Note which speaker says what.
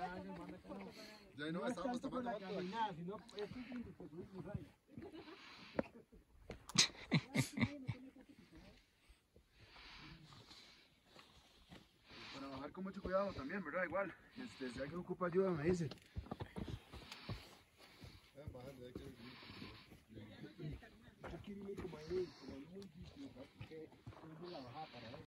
Speaker 1: Ya no, estábamos tomando fotos. Para bajar con mucho cuidado también, ¿verdad? Igual, si alguien ocupa ayuda me dice. Aquí viene como ahí, como muy difícil, que es la bajada para él.